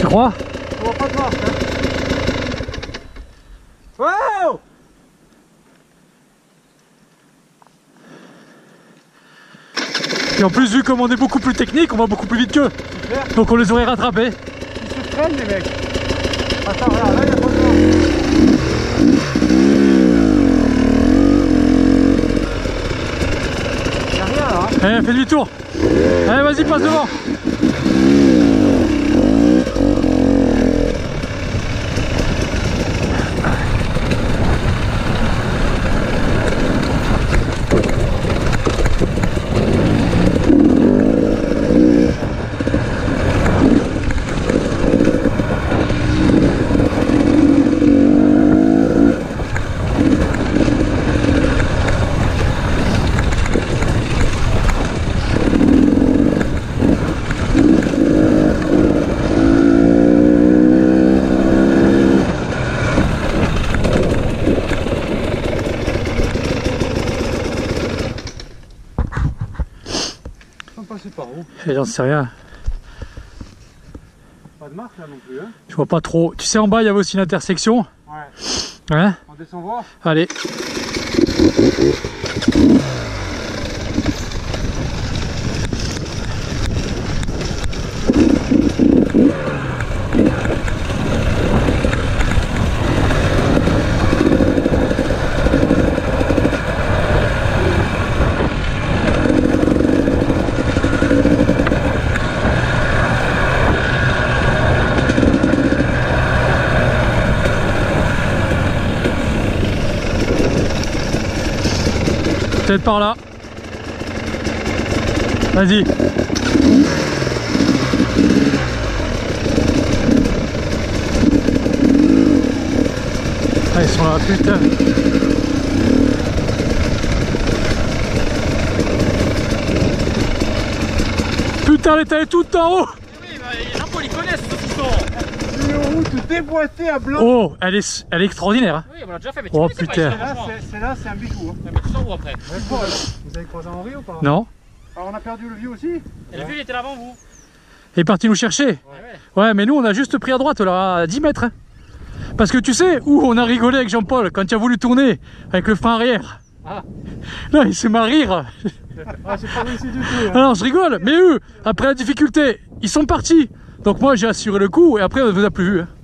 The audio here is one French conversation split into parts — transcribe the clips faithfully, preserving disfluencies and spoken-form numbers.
crois? On voit pas de marque, hein. Wow! Et en plus, vu comme on est beaucoup plus technique, on va beaucoup plus vite qu'eux. Donc on les aurait rattrapés. Ils se freinent les mecs. Attends, regarde, là il n'y a pas de marque. Il n'y a rien là. Hein. Allez, fais demi-tour. Allez, vas-y, passe devant. Passer par où? Et j'en sais rien. Pas de marque là non plus, hein? Je vois pas trop. Tu sais, en bas, il y avait aussi une intersection. Ouais. Hein? On descend voir? Allez. Peut-être par là. Vas-y. Ah, ils sont là, putain. Putain, elle est allée tout en haut. Oui, bah, Jean-Paul, ils connaissent ce qu'ils sont. Une route déboîtée à blanc. Oh, elle est, elle est extraordinaire. Hein. Oui, on l'a déjà fait, mais tu Oh, connaissais pas, putain. Israël, Là, franchement. c'est- c'est là, c'est un bijou. Hein. Ouais, mais tu sors où après? Ouais, bon, alors, vous avez croisé Henri ou pas? Non? Alors on a perdu le vieux aussi? Et le vieux, il était là avant vous. Il est parti nous chercher. Ouais, ouais. Ouais, mais nous, on a juste pris à droite, là, à dix mètres. Hein. Parce que tu sais où on a rigolé avec Jean-Paul quand il a voulu tourner avec le frein arrière. Ah. Là, il s'est mis à rire. Ah, c'est pas réussi du tout. Hein. Alors, je rigole. Mais eux, après la difficulté, ils sont partis. Donc moi, j'ai assuré le coup et après, on ne vous a plus vu. Hein.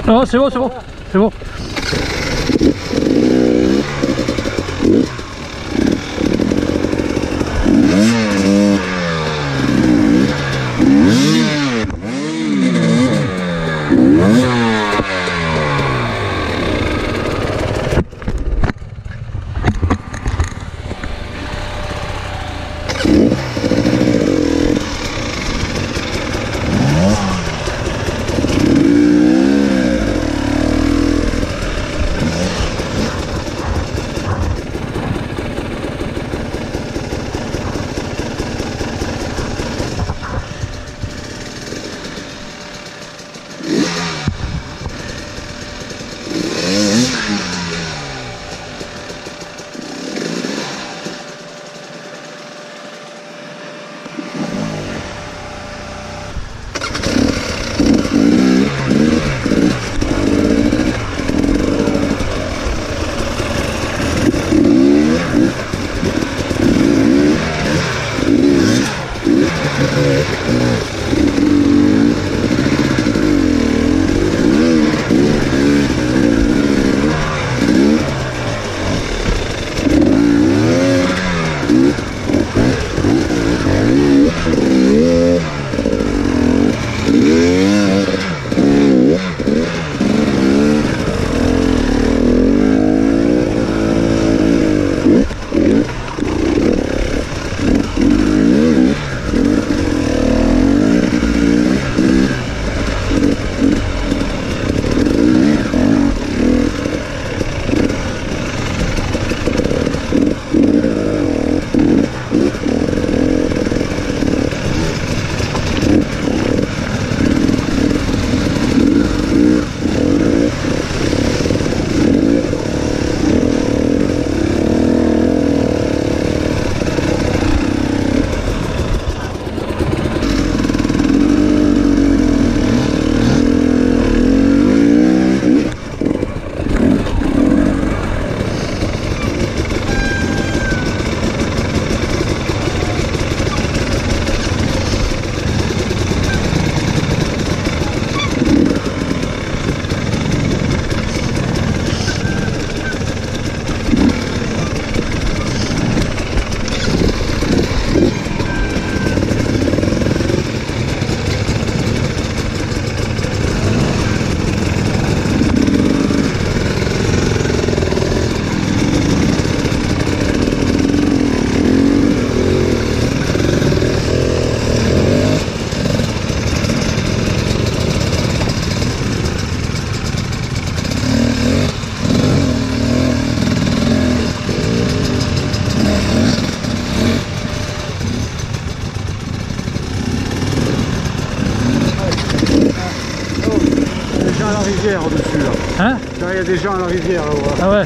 Non, c'est bon, c'est bon, c'est bon. rivière au-dessus là. Hein? Là, il y a des gens à la rivière là. Voilà. Ah ouais.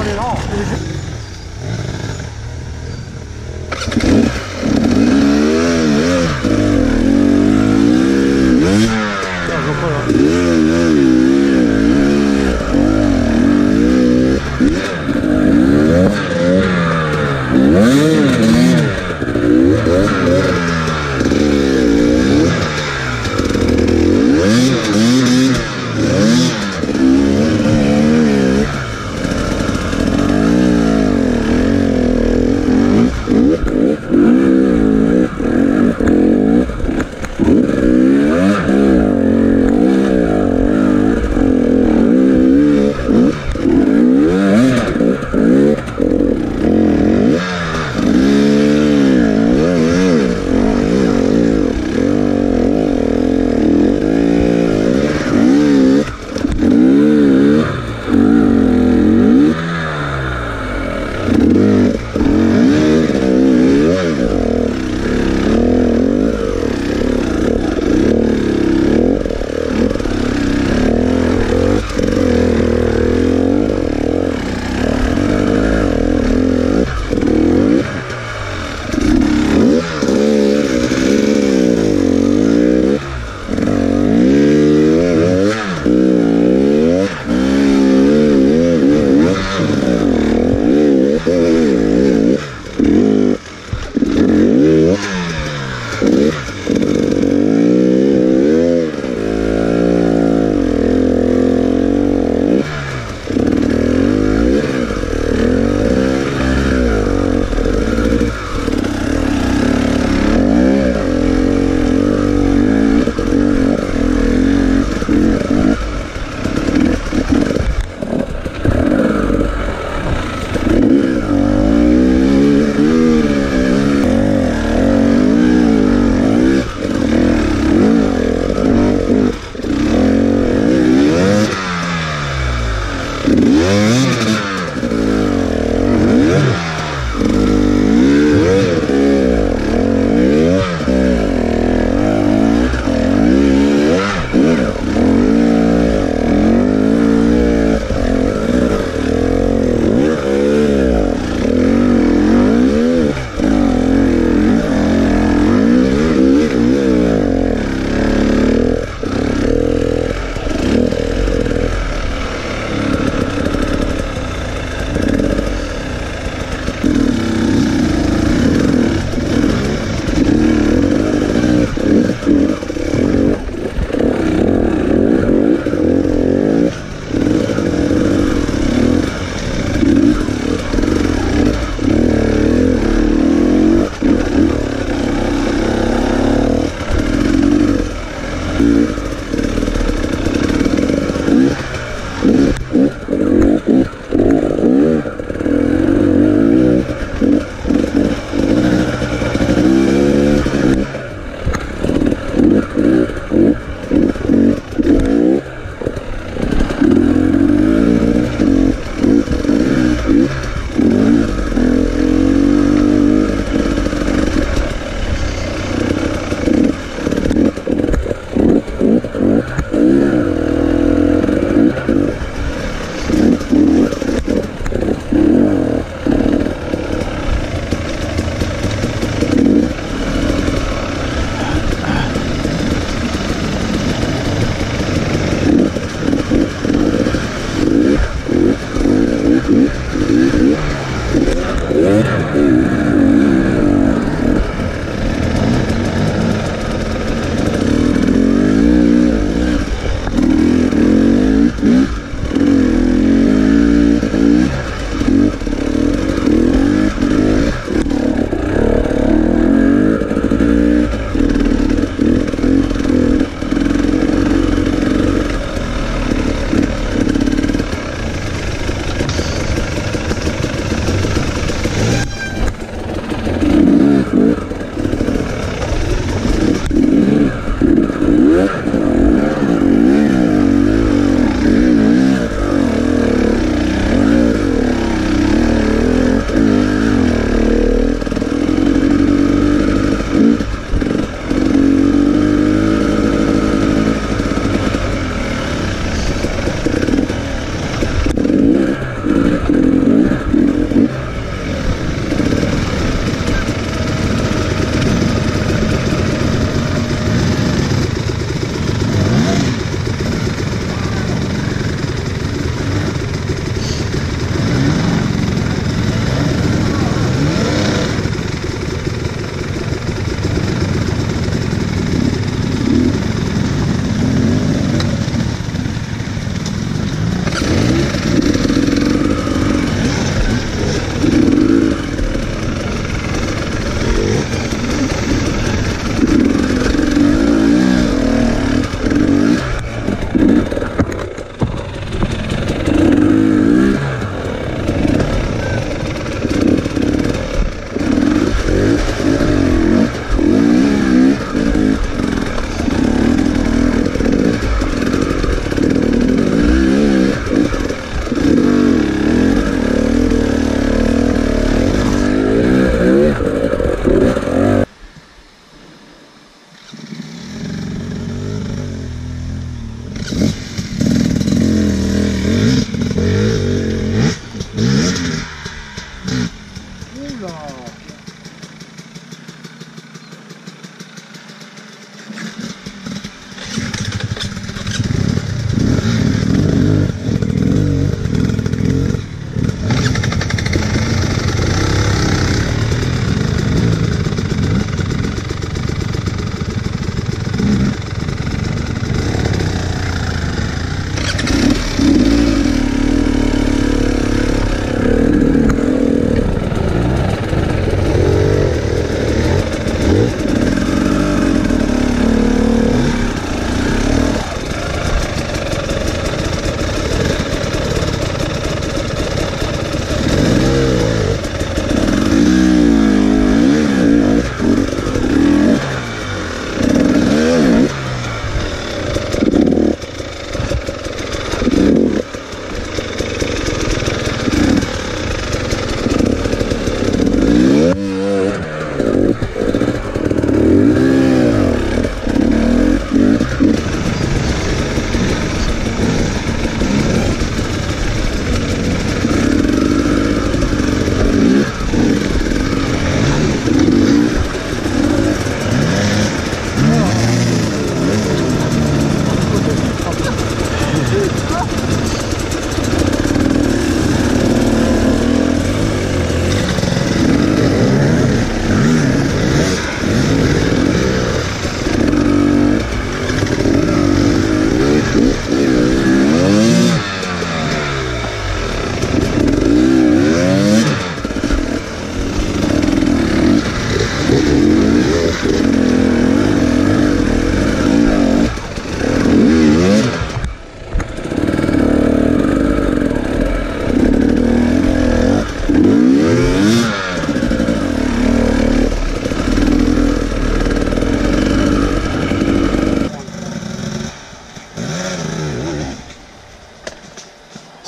mais non.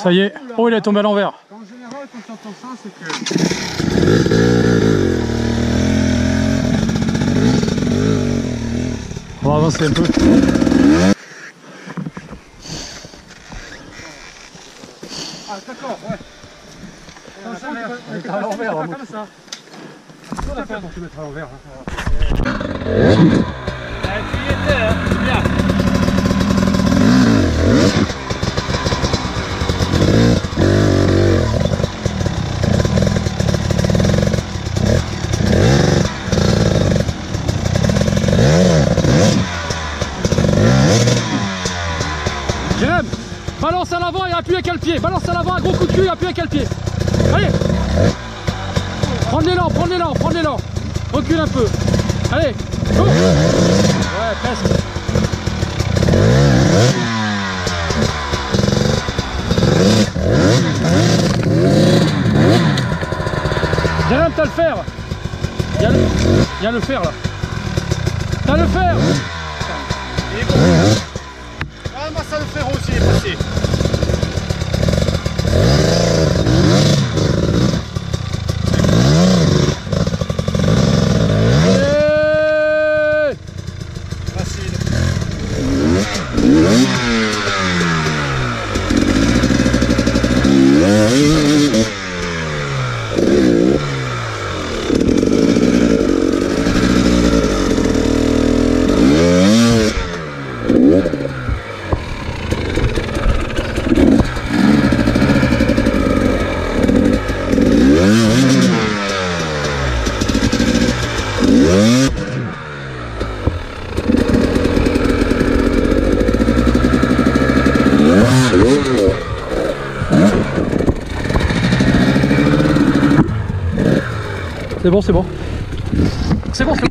Ça y est. Oh, il est tombé à l'envers. En général, quand tu entends ça, c'est que... On va avancer un peu. Ah, d'accord, ouais. On est à l'envers. Comme ça. C'est quoi la faire pour te mettre à l'envers? Tu y étais, hein, c'est bien. Jérém, balance à l'avant et appuie avec le pied. Balance à l'avant, un gros coup de cul et appuie avec le pied. Allez. Prends l'élan, prends l'élan, prends l'élan. Recule un peu. Allez, go. Ouais, presque. Jérém, t'as le fer. Il y a le, il y a le fer là. T'as le fer. Il est bon. Ah, moi, ça le fait aussi, il est passé. Allez. Facile. C'est bon, c'est bon. C'est bon, c'est bon.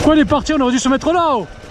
Pourquoi il est parti? On aurait dû se mettre là-haut.